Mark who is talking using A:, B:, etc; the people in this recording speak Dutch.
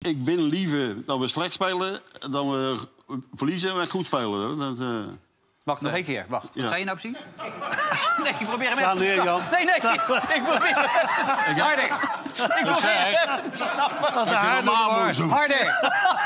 A: Ik win liever dat we slecht spelen dan we verliezen en goed spelen. Dat,
B: Wacht, nog één keer. Wacht. Wat zei je nou precies? Nee, ik probeer hem
C: Staan
B: even te
C: neer, Jan.
B: snappen. Nee, ik probeer hem. Harder. Ik probeer hem te snappen.
C: Dat is een harde
A: normaal moet doen.
B: Harder.